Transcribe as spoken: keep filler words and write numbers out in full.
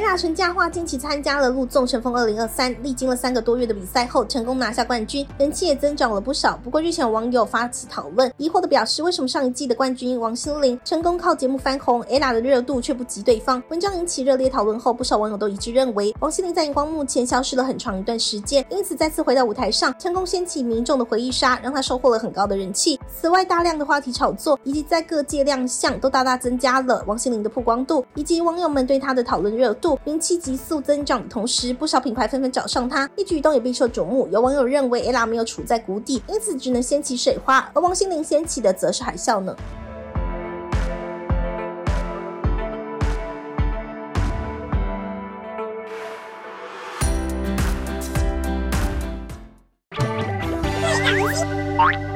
ella 陈嘉桦近期参加了陆纵乘风二零二三，历经了三个多月的比赛后，成功拿下冠军，人气也增长了不少。不过日前有网友发起讨论，疑惑的表示，为什么上一季的冠军王心凌成功靠节目翻红 ，ella 的热度却不及对方？文章引起热烈讨论后，不少网友都一致认为，王心凌在荧光幕前消失了很长一段时间，因此再次回到舞台上，成功掀起民众的回忆杀，让她收获了很高的人气。此外，大量的话题炒作以及在各界亮相都大大增加了王心凌的曝光度，以及网友们对她的讨论热度，名气急速增长的同时，不少品牌纷纷找上她，一举一动也备受瞩目。有网友认为 ella 没有处在谷底，因此只能掀起水花，而王心凌掀起的则是海啸呢。 Bye.